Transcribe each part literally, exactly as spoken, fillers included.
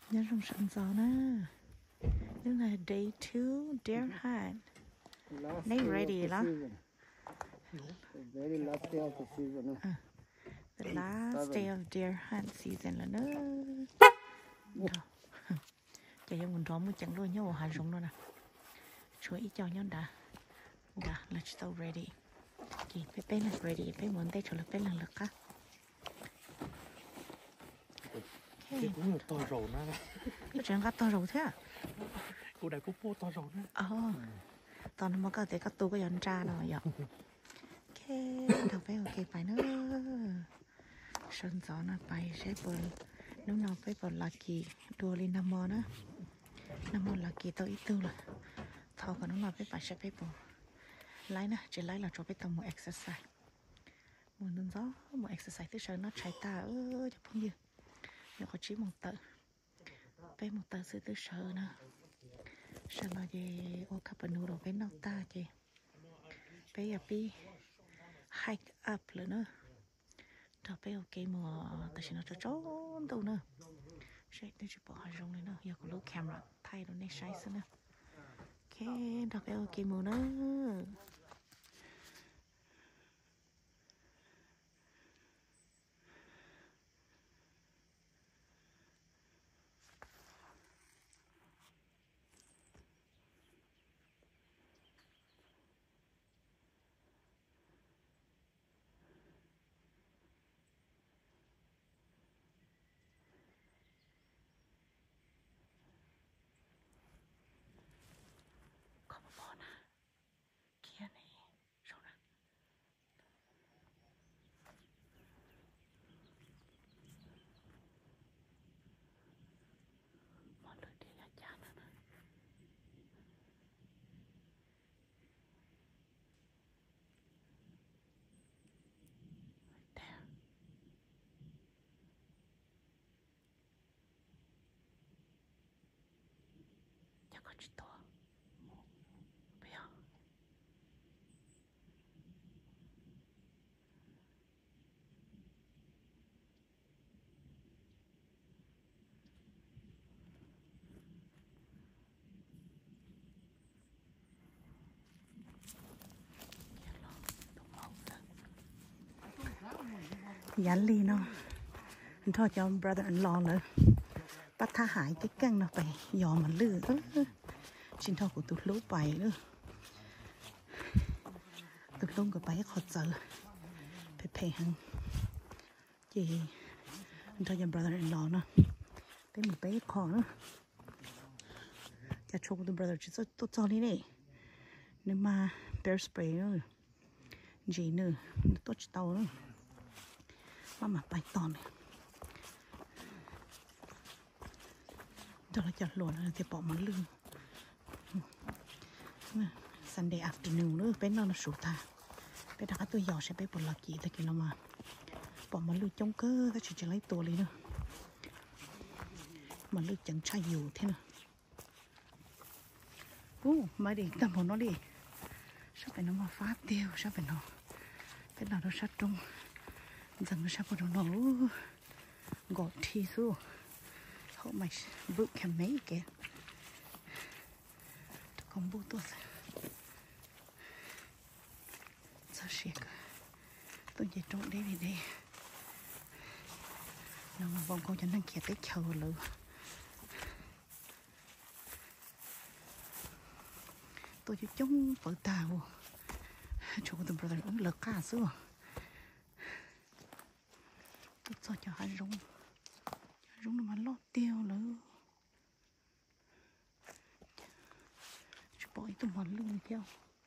nhớ trong sân gió nè. This là day two Deer Hunt. They ready đó. The very last day of the season. Uh, the last day of Deer Hunt season là nữa. Chạy cho mình đón một chẳng luôn nhớ ở hai rung luôn nè. Chúa ý cho nhớ đã. Đã, let's so ready. Kì, phải bên là ready, phải muốn tay cho là bên là lực á. Cái cũng là to rầu nó. Cái chuyện gắt to rầu thế à? Cô đại cô po to rầu nó. Ờ. Tao nó mới có thể cắt tu cái dọn tra nào vậy. Ok, đâu phải ok phải nữa. Sơn gió nó bay sẽ bờ. Lúc nào phải bờ là kỳ đua lên năm mò nữa. Năm mò là kỳ tao ít tư là. Thao còn lúc nào phải bay sẽ phải bờ. Lái nè, chỉ lái là cho phải tao một exercise. Một đơn gió, một exercise tới giờ nó chạy ta ơ cho phong gì. Nhưng có chỉ một tờ. Phải một tờ sự tới giờ nè. Sao mà về ô cặp bẩn rồi phải nấu ta chứ. Bây giờ đi hike up rồi nữa. Đó bây giờ cái mà ta sẽ nói cho trốn đâu nữa. Sẽ tôi chỉ bỏ hai rong này nữa. Giờ có lô camera thay đồ này sai nữa. Ok, đó bây giờ cái mà nữa. Dán ly nó anh thôi cho brother-in-law nữa bắt tha hại cái căng nó phải dò mà lư xin thôi của tụi lũ bài nữa tụi lũ của bài khó chờ phải phải hăng chị anh thôi cho brother-in-law nữa tới một bé khó nữa cha chồng của tụi brother chỉ tốt cho đi này nhưng mà bear spray nữa gì nữa tốt cho tao nữa mà mà bài to này đó là chặt lụa thì bỏ món lương Sunday afternoon nữa bên nó nó sụt ta bên đó tôi dò sẽ bên bỏ lạc gì thì kia mà bỏ món lương trong cơ ta chỉ chỉ lấyตัวเลยnữa món lương chẳng chai nhiều thế nào ô mà đi tầm một nó đi sao phải nó mà phá tiêu sao phải nó bên nào nó sát trong rằng nó sao phải nó gọt thi xuống họ mày bước kèm mấy kìa không bố tốt sao xịt tôi chỉ trộn đây vì đây nó mà vòng con cho nó kia tới chờ lửa tôi chỉ chống vợ tàu cho tôi brother ứng lực cả xuống tôi cho cho hai rung rung nó mà lót tiêu nữa bỏ tôi mòn luôn theo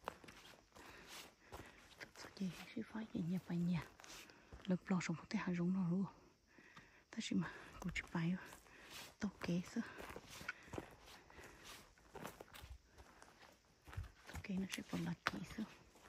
tôi cho chị sẽ phải gì nhà phải nhà lực lò sống tới hai rung nó luôn ta chỉ mà tôi chỉ phải tao kế sao tao kế nó sẽ còn là kỹ sao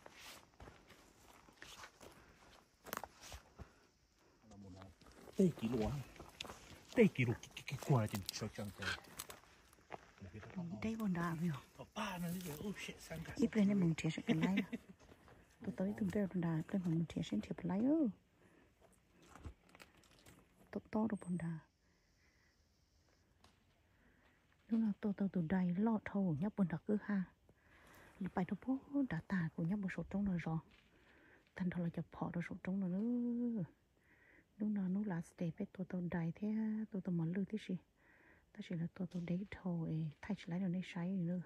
Tây kỷ lúa Tây kỷ lúa cái quả trên sợi trăng tây đây còn đào nhiều ba nó như vậy sang cả ít lên nên mình thiệt sẽ phải lấy tôi tới từng đây còn đào lên mình thiệt sẽ thiệt phải lấy ơ tốt to được còn đào lúc nào tôi tôi từ đây lọt thâu nhấp bún đặc cứ ha lúc bài tôi bố đã tà của nhấp một số trong rồi rồi thành thôi là chụp họ được số trong rồi nữa lúc nào lúc là stay với tôi tôi đầy thế tôi tôi muốn lưu thế gì ta chỉ là tôi tôi đấy thôi thay chỉ lấy được này sai nữa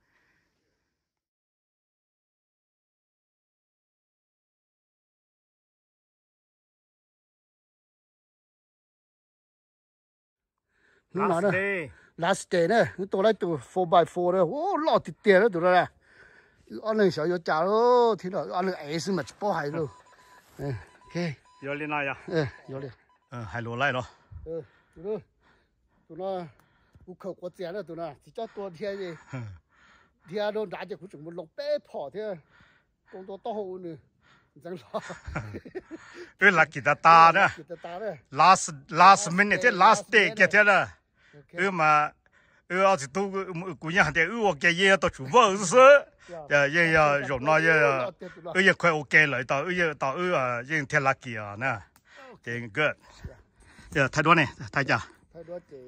lúc nào đó last day nè tôi lấy từ four by four đó ô lọt thì tiền đó tụi nó nè anh này sợ vô trả đó thì nó anh này ấy xin mà bỏ hay luôn ok vô lên này à ừ vô lên ờ hai lúa lại rồi ừ tụi nó tụi nó u khẩu có tiền đó tụi nó chỉ cho tôi thiên gì thiên đâu đã cho cũng chừng một lồng bé bỏ thế công to to hồ nữa chẳng lo ừ là kita ta đó kita ta đó last last minute last day kia thế đó ừ mà ừ ở chỗ tôi cũng nhà thì ừ ok ye tôi chủ vợ sớ giờ giờ giờ rồi nói giờ ừ giờ quay ok lại tao ừ giờ tao ừ à giờ thiên là kia nè thì good giờ thay đua này thay chả thay đua thì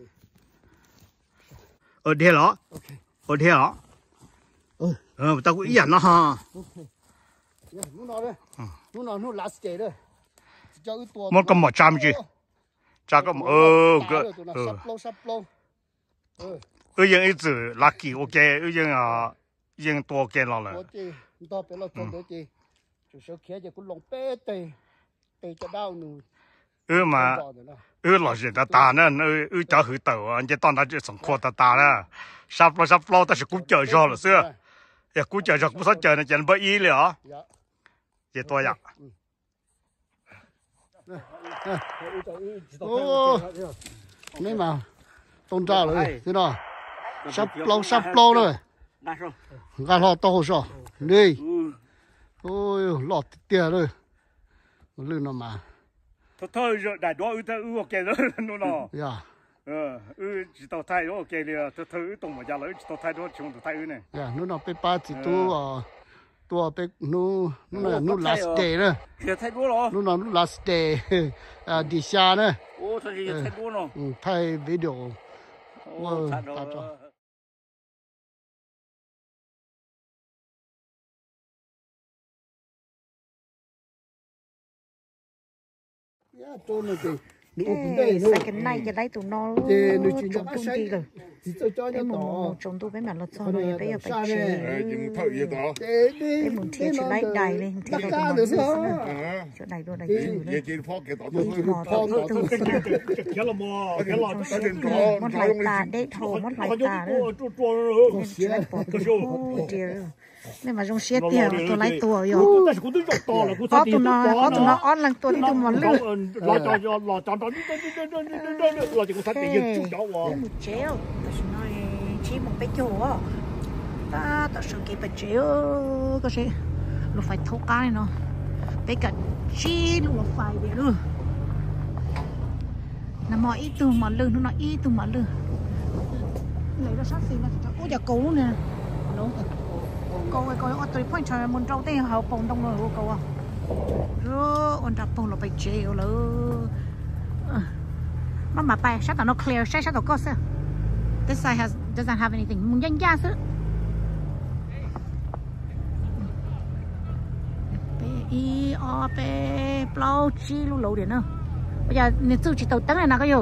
ở đây đó ở đây đó ừ ừ tao cũng ý nó ha lúc nào đấy lúc nào lúc last day đấy một cái một trăm chứ chắc có ờ good ừ sắp lâu sắp lâu ừ giờ ít chữ lucky ok ừ giờ à giờ多见了了多别了做多的就是看见个龙白的对着道呢 ừ mà ừ老人家打呢ừ ừ找很多啊你当他就从扩大打了上不上不但是估计着了是也估计着不少着呢真不医疗也多呀 ô mấy mà tôn ra rồi thế nào sắp lâu sắp lâu rồi gà lò to sao đi ôi lọt tiền rồi lưng nó mà thôi thôi rồi đại đó ừ thôi ok rồi nó nó dạ ờ ừ chỉ tao thay đó ok đi thôi thôi ừ tông mà ra lấy chỉ tao thay đó chúng tao thay ừ này dạ nó nó bị ba chỉ tu à tu bị nó nó là nó last day nữa thì thay đó rồi nó nó last day à đi xa nữa ô thôi thì thay đó rồi ừ thay video ô thay đó sai cái này cái đấy tụi nó trồng tung đi rồi cái một một trồng tu cái mặt nó cho này bây giờ phải chế cái một thiên chỗ này đầy lên thì đây tụi nó chỗ này luôn này chữ đấy đi mò tụi tụi tụi mất lại tà đấy thầu mất lại tà nữa chỗ này bỏ tụi tiền nên mà trong xe tiền tôi lấy tua rồi có tụi nó có tụi nó on lần tua đi tụi nó lừa một chéo ta sẽ nói chỉ một cái chỗ ta ta sẽ cái bạch chéo có sẽ nó phải thâu cá này nó cái cả chi nó phải để luôn nằm mọi ít từ mà lừa nó ít từ mà lừa lấy nó sát xì nó sẽ ôi giờ cố nè cô ơi cô ơi tôi phải chơi môn trâu tê hậu bông đông rồi cô à rồi ôn tập bông là phải chịu luôn mà mà bài sát nó clear sát sát có sao this side has doesn't have anything muốn nhanh ra chứ p i o p plau chi lu lẩu điện nữa bây giờ nếu chú chỉ tàu tấn này nào có gì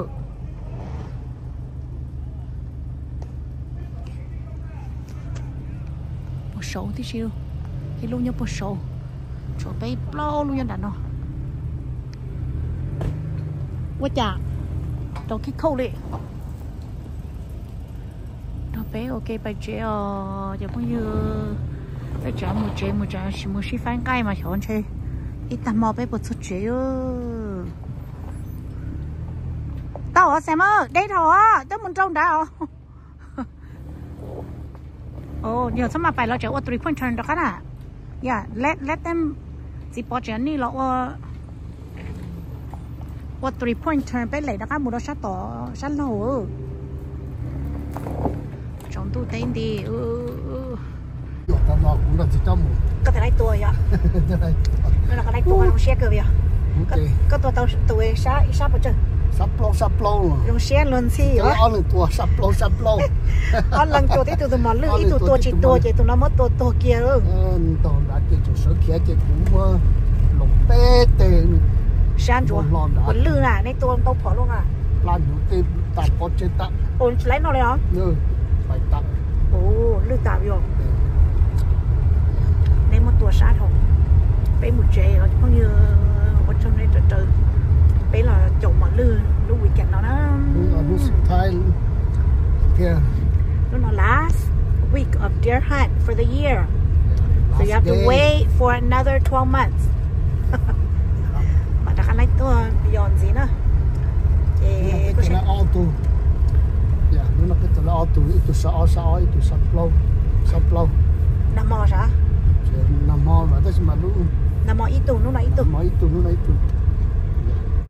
một số tí xíu cái luôn như một số chỗ bay plau luôn như đàn nó quá chả đâu cái khâu đi nó bé ok bây giờ giờ bao nhiêu bây giờ một chế một chế chỉ một xí phán cây mà chọn chơi ít tầm mò bé bớt chút chế ơ tao ở xem ơ đây thôi á tao muốn trông đã à oh nhiều sao mà phải lo chơi ở three point turn đó cả à yeah let let them chỉ bỏ chơi này lo ở three point turn bé lấy đó cả một đó sát tỏ sát lâu trong tu tên đi ừ tao nó cũng là chỉ trong có thể lấy tuổi vậy nó là cái lấy tuổi nó xe cơ vậy có có tuổi tao tuổi sát sát bao nhiêu sắp lâu sắp lâu Dùng xe luôn xí cái hả? on là tua sắp lâu sắp lâu On lần chỗ tí tụi tụi mò lư ít tụi tua chỉ tua chỉ tụi nó mất tua tua kia luôn. tao đã chơi chỗ sở kia chơi cũng lồng tê tê Sang chỗ. Còn lư à, này tua tao phỏ luôn à. lan nhiều tê tạm có chơi tạm Ôn lấy nó đấy hả? nữa phải tạm Ồ, lư tạm rồi. Nên một tua sát không? Bé một chế rồi, có như ở trong đây trời trời. Bé là chỗ mà lư, lúc weekend nó nó. ở lúc Thái kia Nó nó last week of deer hunt for the year. So you have to wait for another twelve months. Mà đã nói tôi giòn gì nữa? cái cái là auto ya nó cái là auto itu sao sao itu sắp lâu sắp lâu Nằm mò sao? nằm mò mà đó mà lúc Nằm mò ít tù, nó là ít tù. nằm mò itu nó itu